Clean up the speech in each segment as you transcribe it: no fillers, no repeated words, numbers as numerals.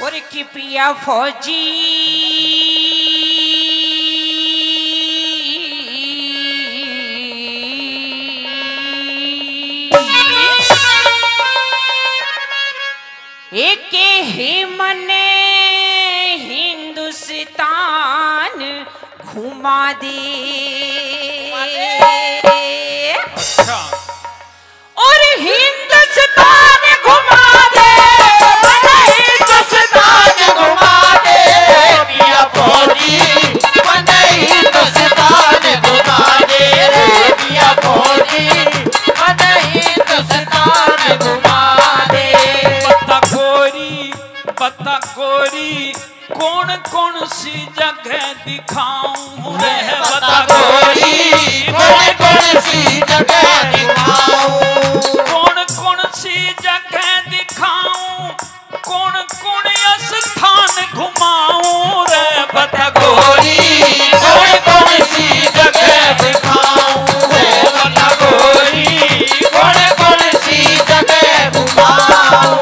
और की पिया फौजी एक ही मने हिंदुस्तान घुमा दे। अच्छा। और हिंदुस्तान घुमा दे, हिंदुस्तान घुमा दे पिया फौजी मने हिंदुस्तान घुमा दे पिया फौजी मने हिंदुस्तान घुमा दे। बता गोरी कौन कौन सी जगह दिखाऊं रे? बता गोरी कौन कौन सी जगह दिखाऊं, कौन कौन सी जगह दिखाऊं, कौन कौन स्थान घुमाऊं रे? बता गोरी कौन कौन सी जगह दिखाऊं रे? बता गोरी कौन कौन सी जगह घुमाऊं।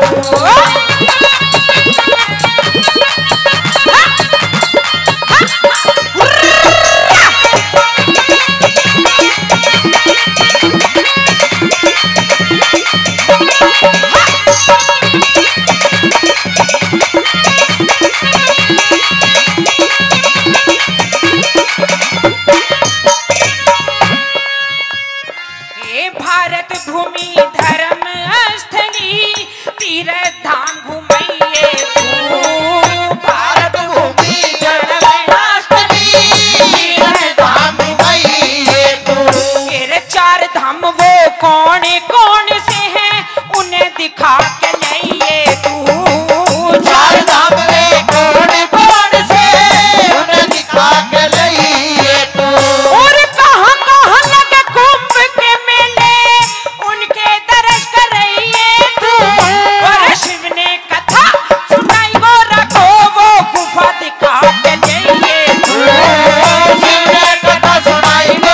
भारत भूमि धर्म स्थली तीर्थ धाम घुमाइए तू। भारत भूमि धर्म स्थली तीर्थ धाम घुमाइए तू। तेरे चार धाम वो कौन कौन से हैं उन्हें दिखा के लाइए तू। चार धाम वे कौन कौन से उन्हें दिखा के लाइए तू। और कहाँ कहाँ लगे कुंभ के मेले उनके दर्श कराइए तू। और शिव ने कथा सुनाई वो रखो वो गुफा दिखा के लाइए तू। शिव ने कथा सुनाई वो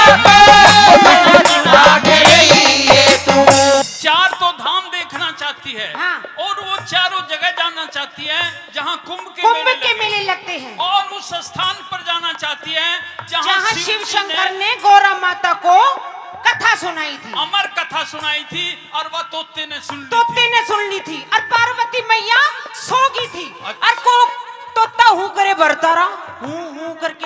दिखा के लाइए तू। चार तो धाम देखना चाहती है। हाँ। और वो चारों जगह जाना चाहती है जहाँ कुंभ के मेले लगते हैं। और उस स्थान पर जाना चाहती है जहाँ शिव शंकर ने गौरा माता को कथा सुनाई थी, अमर कथा सुनाई थी और वह तोते ने सुन ली थी और पार्वती मैया सो गई थी। और को तोता हूँ करे भरता रहा हूँ करके।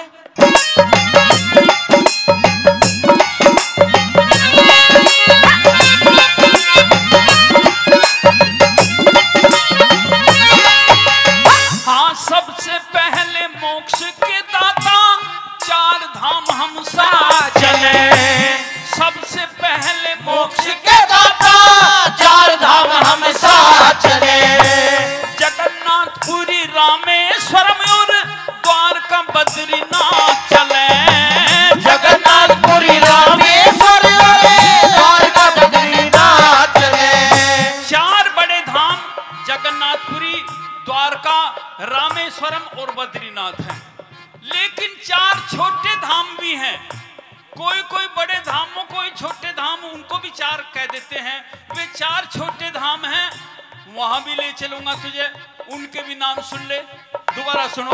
हाँ, सबसे पहले मोक्ष के दाता चार धाम हम साथ चले। सबसे पहले मोक्ष के दाता चार धाम हम साथ चले। जगन्नाथपुरी रामेश्वरम और द्वारका बद्रीनाथ चले। जगन्नाथपुरी रामेश्वर द्वारका बद्रीनाथ चले। चार बड़े धाम जगन्नाथपुरी, द्वारका, रामेश्वरम और बद्रीनाथ हैं। लेकिन चार छोटे धाम भी हैं। कोई कोई बड़े धामों, कोई छोटे धाम, उनको भी चार कह देते हैं। वे चार छोटे धाम हैं, वहां भी ले चलूंगा तुझे। उनके भी नाम सुन ले, दोबारा सुनो।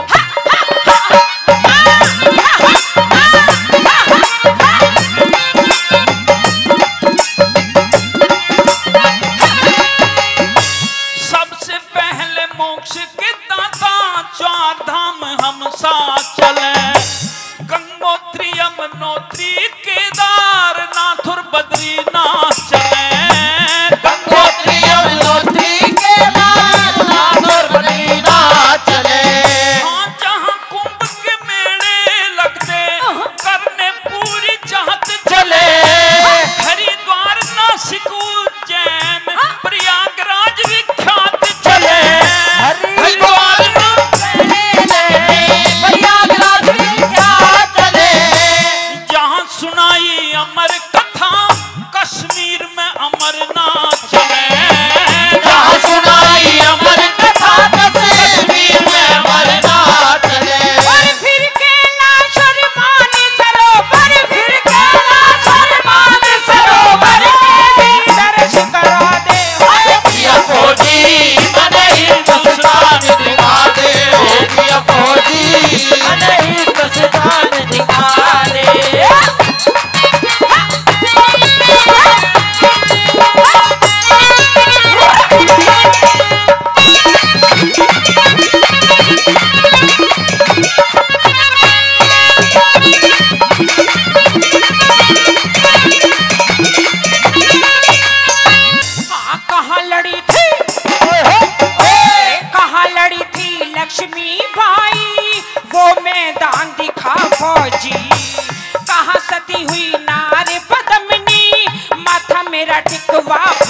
सबसे पहले मोक्ष के दाता चार धाम हम साथ चले। गंगोत्री, यमुनोत्री, केदारनाथ और बद्रीनाथ चले। गंगोत्री, यमुनोत्री, केदारनाथ और बद्रीनाथ चले। हाँ, जहाँ कुंभ के मेले लगते करने पूरी चाहत चले। हरिद्वार, नासिक, उज्जैन, प्रयागराज विख्यात चले। हरिद्वार, प्रयागराज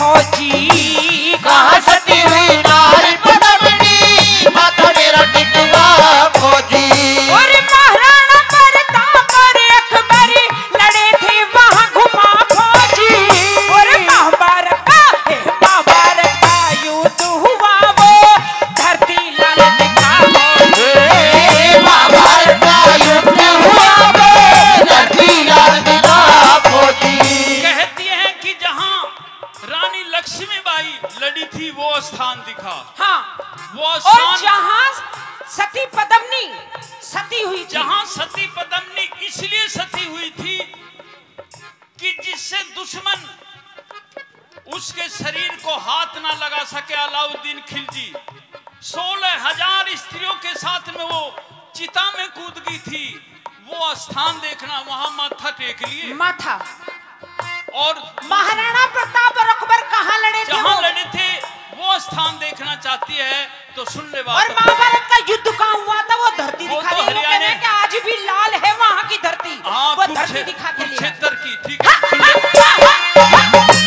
फौजी कहाँ सती हुई नारी पदमनी माथा मेरा टिकवा फौजी। और महाराणा प्रताप और अकबर लड़े थे वहाँ घुमा फौजी। और महाभारत का युद्ध हुआ वो धरती लाल दिखा फौजी। महाभारत का युद्ध हुआ वो धरती लाल दिखा फौजी। कहती है कि जहां रानी लक्ष्मीबाई लड़ी थी वो स्थान दिखा। हाँ, वो और स्थान जहाँ सती पद्मिनी सती हुई थी, जहां सती पद्मिनी इसलिए सती हुई थी कि जिससे दुश्मन उसके शरीर को हाथ ना लगा सके। अलाउद्दीन खिलजी 16,000 स्त्रियों के साथ में वो चिता में कूद गई थी। वो स्थान देखना, वहां माथा टेक लिए। माथा। और महाराणा प्रताप और अकबर कहाँ लड़े थे? जहां वो? लड़े थे वो स्थान देखना चाहती है तो सुन ले और बात। महाभारत का युद्ध कहाँ हुआ था वो धरती वो दिखा तो दी। लोग कहते हैं कि आज भी लाल है वहाँ की धरती। हाँ, वो धरती दिखा के लिए। कुरुक्षेत्र की, ठीक है, सुन ले।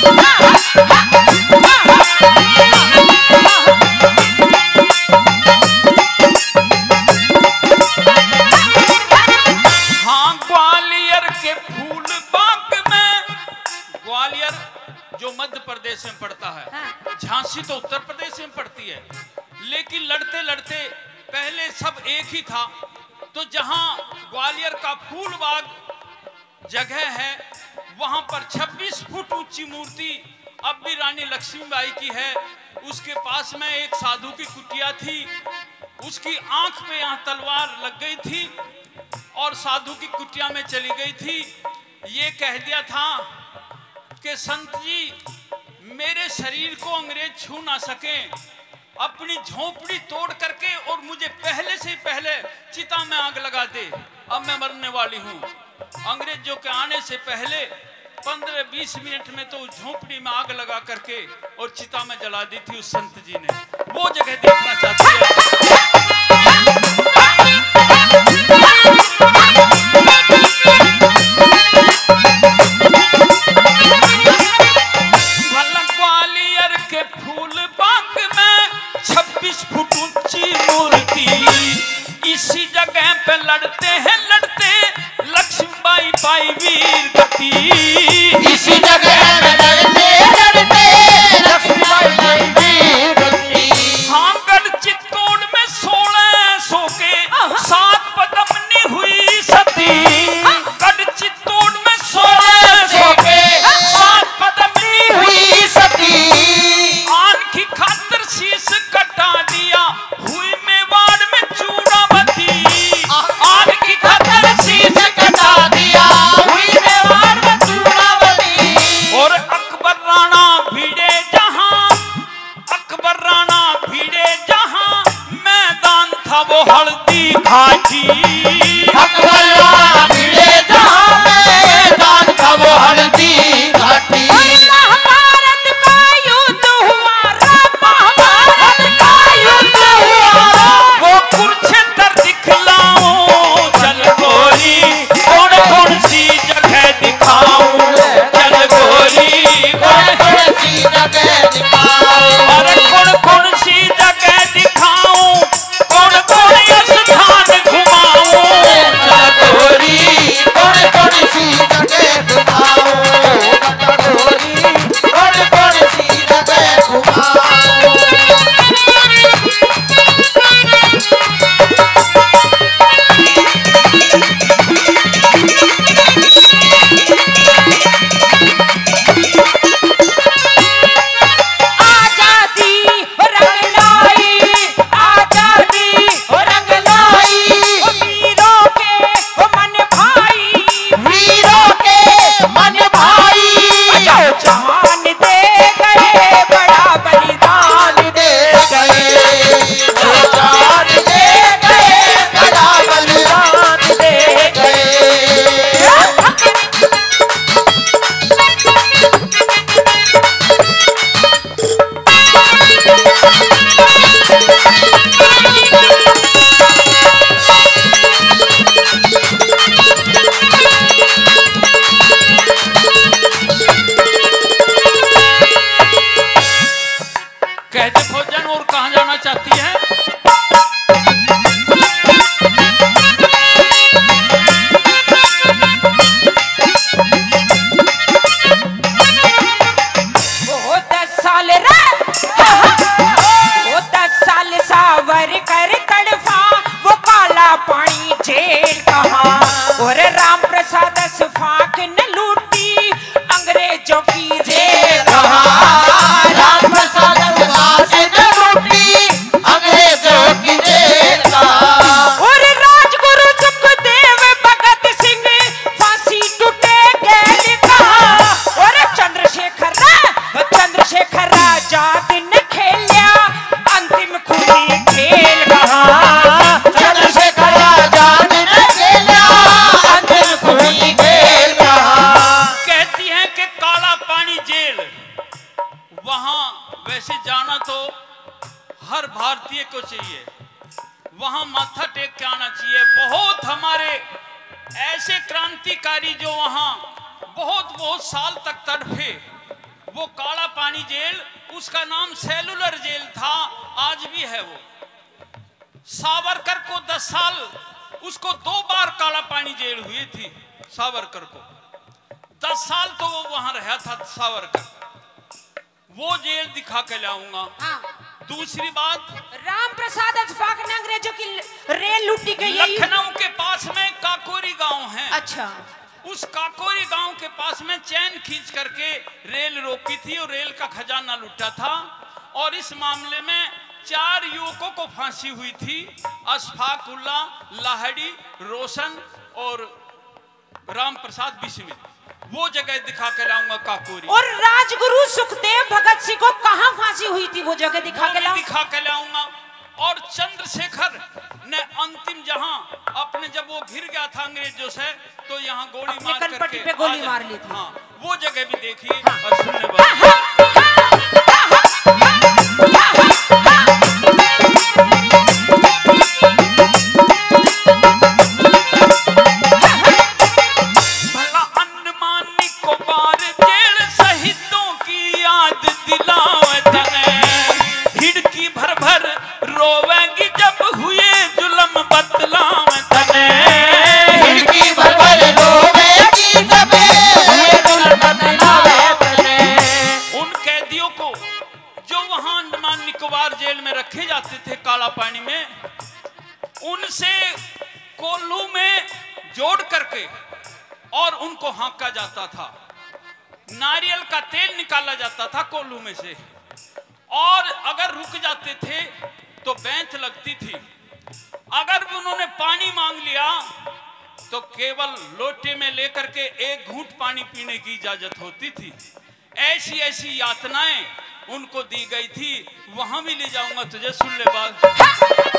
हाँ, ग्वालियर के फूल बाग में, ग्वालियर जो मध्य प्रदेश में पड़ता है, हाँ। झांसी तो उत्तर प्रदेश में पड़ती है। लेकिन लड़ते लड़ते पहले सब एक ही था। तो जहां ग्वालियर का फूल बाग जगह है वहां पर 26 फुट ऊंची मूर्ति अब भी रानी लक्ष्मीबाई की है। उसके पास में एक साधु की कुटिया थी। उसकी आंख में यहाँ तलवार लग गई थी और साधु की कुटिया में चली गई थी। ये कह दिया था कि संत जी, मेरे शरीर को अंग्रेज छू ना सके, अपनी झोपड़ी तोड़ करके और मुझे पहले से पहले चिता में आग लगा दे। अब मैं मरने वाली हूँ। अंग्रेजों के आने से पहले 15-20 मिनट में तो झोपड़ी में आग लगा करके और चिता में जला दी थी उस संत जी ने। वो जगह देखना चाहती है। ग्वालियर के फूल बाग में 26 फुट ऊंची मूर्ति, इसी जगह पे लड़ते हैं लड़ते लक्ष्मीबाई पाई वीर गति। इसी जगह में लड़ते लड़ते लक्ष्मीबाई पाई वीर गति। हाँ, गढ़ चित्तौड़ में 1600 के 7 पद्मिनी हुई सती। गढ़ चित्तौड़ में 1600 के 7 पद्मिनी हुई सती। आन की खातिर शीश कटा दिया हुई मेवाड़ में चूड़ावती। आन की खातिर शीश कटा दिया हुई मेवाड़ में चूड़ावती। और अकबर राणा भिड़े जहां, अकबर राणा भिड़े जहां, मैदान था वो हल्दी घाटी। अकबर राणा भिड़े जहां, मैदान था वो हल्दी घाटी। महाभारत का युद्ध हुआ, महाभारत का युद्ध हुआ। वो कुरुक्षेत्र दिखलाऊं चल गोरी, कौन कौन सी जगह दिखाऊं चल गोरी, कौन कौन सी जगह दिखाऊं। अरे कौन कौन सी जगह दिखाऊं, कौन कौन स्थान घुमाऊं चल गोरी, चाहिए, वहां माथा टेक के आना चाहिए। बहुत हमारे ऐसे क्रांतिकारी जो वहां बहुत साल तक तड़फे, वो काला पानी जेल, उसका नाम सेलुलर जेल था, आज भी है वो। सावरकर को 10 साल, उसको 2 बार काला पानी जेल हुई थी सावरकर को, 10 साल तो वो वहां रहा था सावरकर। वो जेल दिखा के लाऊंगा। हाँ। दूसरी बात, राम प्रसाद अशफाक ने अंग्रेजों की रेल लूटी गई। लखनऊ के पास में काकोरी गांव है। अच्छा। उस काकोरी गांव के पास में चैन खींच करके रेल रोकी थी और रेल का खजाना लूटा था। और इस मामले में 4 युवकों को फांसी हुई थी, अशफाक उल्लाह, लाहड़ी, रोशन और राम प्रसाद बिस्मिल। वो जगह दिखा के लाऊंगा काकोरी। और राजगुरु सुखदेव भगत सिंह को कहां फांसी हुई थी, वो जगह दिखा के लाऊंगा। और चंद्रशेखर ने अंतिम जहां अपने, जब वो घिर गया था अंग्रेजों से, तो यहाँ गोली मार करके पे गोली मार ली थी। हाँ, वो जगह भी देखिए। हाँ। और सुनने वाले जेल में रखे जाते थे काला पानी में, उनसे कोल्हू में जोड़ करके और उनको हाँका जाता था। नारियल का तेल निकाला जाता था कोल्हू में से, और अगर रुक जाते थे तो बैंत लगती थी। अगर उन्होंने पानी मांग लिया तो केवल लोटे में लेकर के 1 घूंट पानी पीने की इजाजत होती थी। ऐसी ऐसी यातनाएं उनको दी गई थी। वहां भी ले जाऊंगा तुझे, सुन ले बात।